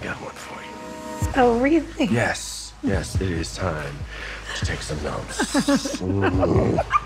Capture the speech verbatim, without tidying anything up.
got one for you. Oh, really? Yes, yes, it is time to take some notes.